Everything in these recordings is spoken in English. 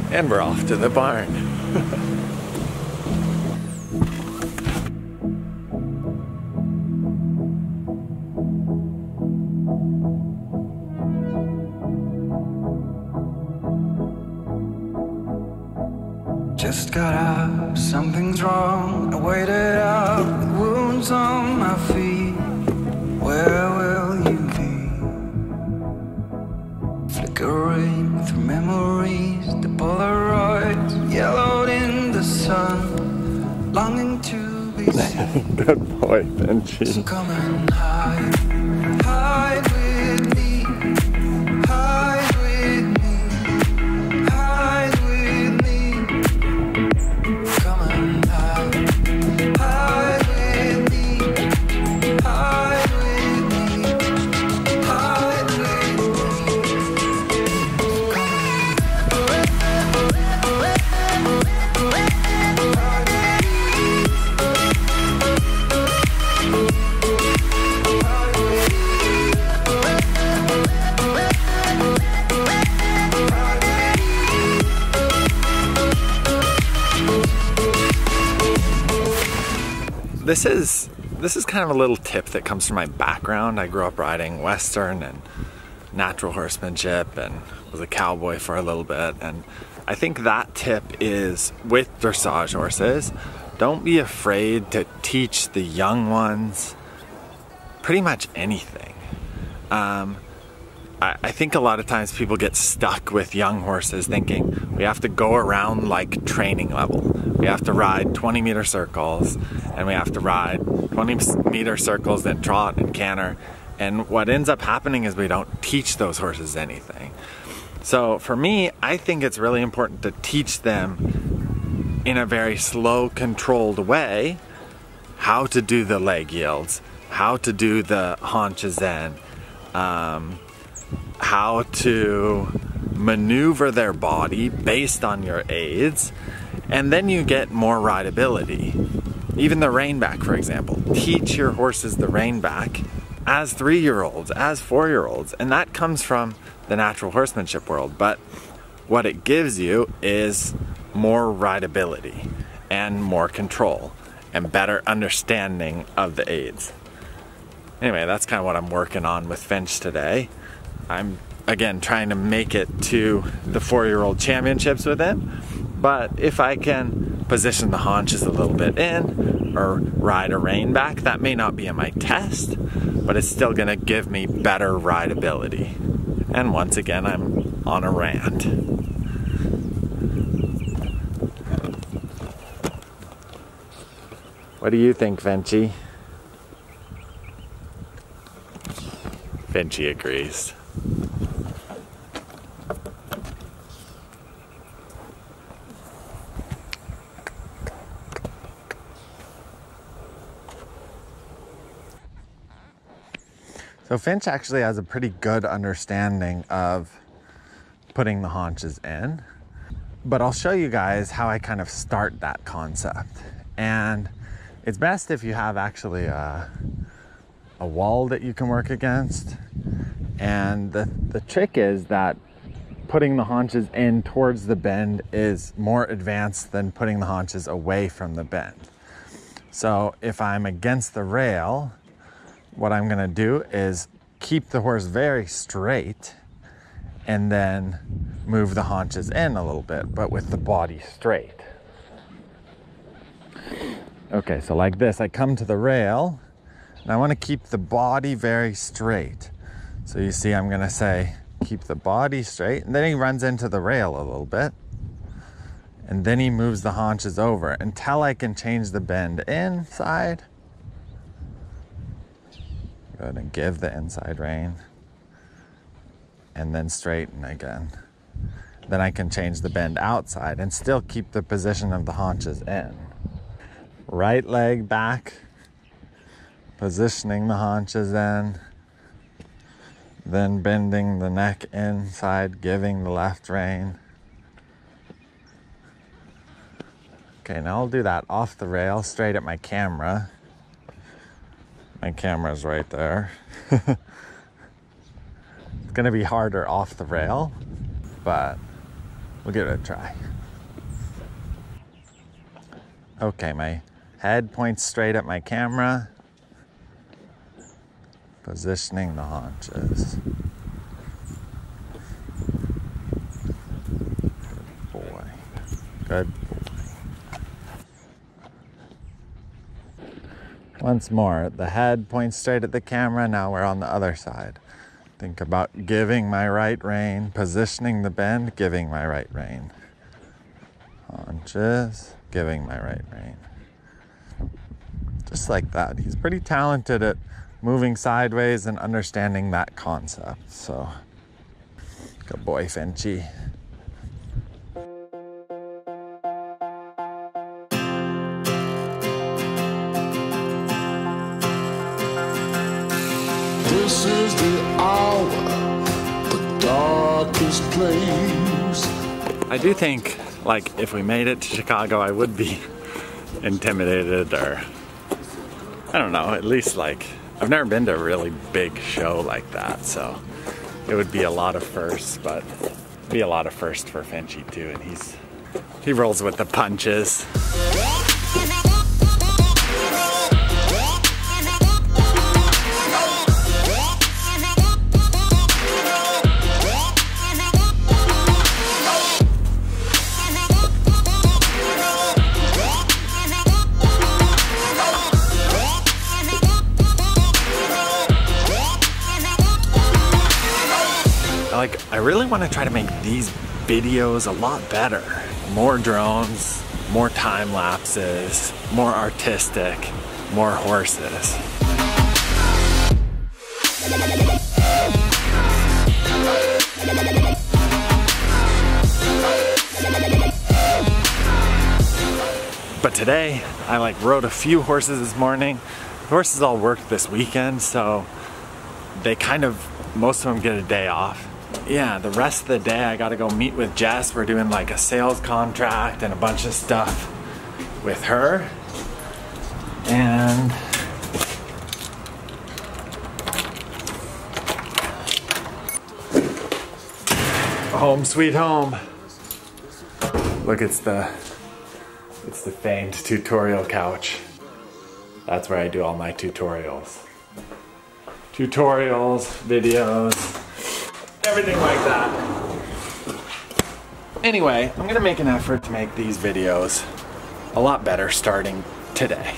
And we're off to the barn. Just got up, something's wrong. I waited up with wounds on my feet. Where will you be? Flickering through memories, the Polaroids yellowed in the sun, longing to be seen. Good boy, Benji. So come and hide, hide with me, hide with me, hide with me. Come and hide, hide with me, hide with me, hide with This is kind of a little tip that comes from my background. I grew up riding Western and natural horsemanship and was a cowboy for a little bit. And I think that tip is with dressage horses, don't be afraid to teach the young ones pretty much anything. I think a lot of times people get stuck with young horses thinking we have to go around like training level. We have to ride 20-meter circles and we have to ride 20-meter circles, then trot and canter. And what ends up happening is we don't teach those horses anything. So for me, I think it's really important to teach them in a very slow, controlled way how to do the leg yields, how to do the haunches in, how to maneuver their body based on your aids, and then you get more rideability. Even the rein back, for example. Teach your horses the rein back as 3-year-olds, as 4-year-olds, and that comes from the natural horsemanship world. But what it gives you is more rideability and more control and better understanding of the aids. Anyway, that's kind of what I'm working on with Finch today. I'm, again, trying to make it to the 4-year-old championships with him. But if I can position the haunches a little bit in or ride a rein back, that may not be in my test, but it's still gonna give me better rideability. And once again, I'm on a rant. What do you think, Vincey? Vincey agrees. So Finch actually has a pretty good understanding of putting the haunches in, but I'll show you guys how I kind of start that concept. And it's best if you have actually a wall that you can work against. And the trick is that putting the haunches in towards the bend is more advanced than putting the haunches away from the bend. So if I'm against the rail, what I'm gonna do is keep the horse very straight and then move the haunches in a little bit, but with the body straight. Okay, so like this, I come to the rail and I wanna keep the body very straight. So you see, I'm gonna say, keep the body straight, and then he runs into the rail a little bit, and then he moves the haunches over until I can change the bend inside. Go ahead and give the inside rein, and then straighten again. Then I can change the bend outside and still keep the position of the haunches in. Right leg back, positioning the haunches in, then bending the neck inside, giving the left rein. Okay, now I'll do that off the rail, straight at my camera. My camera's right there. It's gonna be harder off the rail, but We'll give it a try. Okay, my head points straight at my camera. Positioning the haunches. Good boy. Good boy. Once more, the head points straight at the camera. Now we're on the other side. Think about giving my right rein, positioning the bend, giving my right rein. Haunches, giving my right rein. Just like that. He's pretty talented at moving sideways and understanding that concept. So, good boy, Finchy. This is the hour, the darkest place. I do think, like, if we made it to Chicago, I would be intimidated, or I don't know, at least like, I've never been to a really big show like that, so it would be a lot of firsts, but it'd be a lot of firsts for Finchy too, and he rolls with the punches. I really want to try to make these videos a lot better. More drones, more time lapses, more artistic, more horses. But today, I rode a few horses this morning. The horses all worked this weekend, so they most of them get a day off. Yeah, the rest of the day I gotta go meet with Jess. We're doing a sales contract and a bunch of stuff with her. And home sweet home. Look, it's the famed tutorial couch. That's where I do all my tutorials. Tutorials, videos, everything like that. Anyway, I'm gonna make an effort to make these videos a lot better starting today.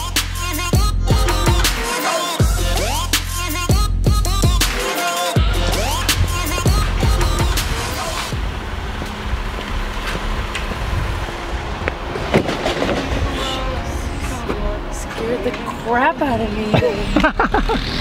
Scared the crap out of me.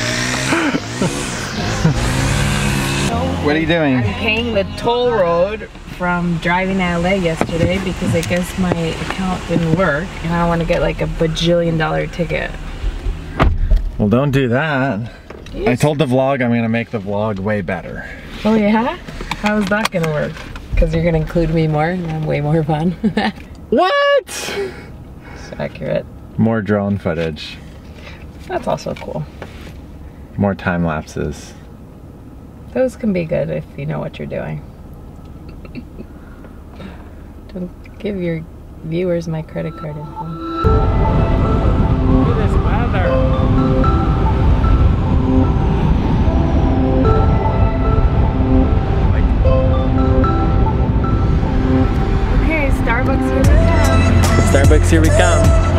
What are you doing? I'm paying the toll road from driving to LA yesterday because I guess my account didn't work and I want to get a bajillion-dollar ticket. Well, don't do that. I told the vlog I'm gonna make the vlog way better. Oh yeah? How is that gonna work? Because you're gonna include me more and I'm way more fun. What? It's accurate. More drone footage. That's also cool. More time lapses. Those can be good if you know what you're doing. Don't give your viewers my credit card info. Look at this weather. Okay, Starbucks, here we come. Starbucks, here we come.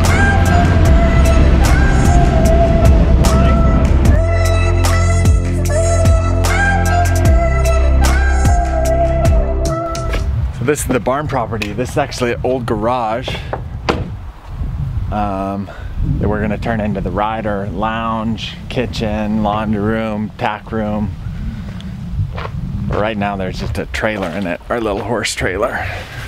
This is the barn property. This is actually an old garage that we're gonna turn into the rider lounge, kitchen, laundry room, tack room. But right now there's just a trailer in it, our little horse trailer.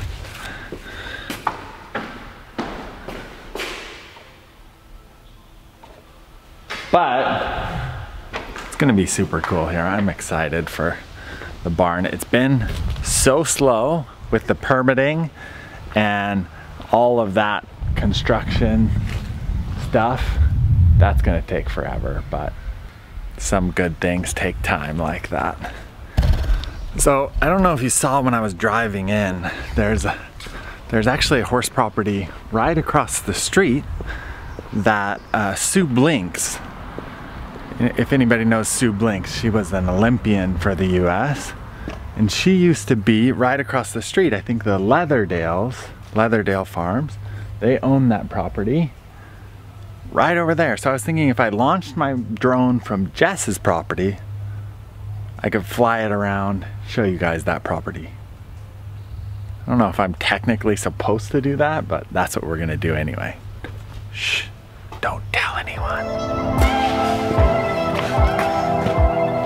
But it's gonna be super cool here. I'm excited for the barn. It's been so slow with the permitting and all of that construction stuff. That's gonna take forever, but some good things take time like that. So I don't know if you saw when I was driving in, there's actually a horse property right across the street that Sue Blinks, if anybody knows Sue Blinks, she was an Olympian for the US, and she used to be right across the street. I think the Leatherdale Farms, they own that property right over there. So I was thinking if I launched my drone from Jess's property, I could fly it around, show you guys that property. I don't know if I'm technically supposed to do that, but that's what we're gonna do anyway. Shh, don't tell anyone.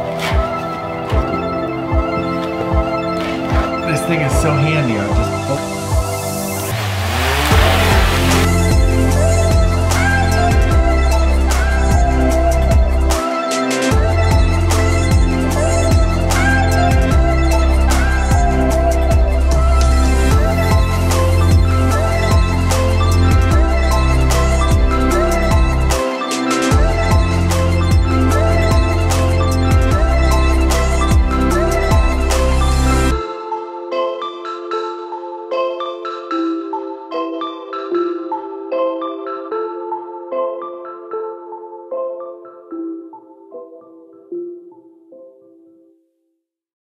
This thing is so handy. I just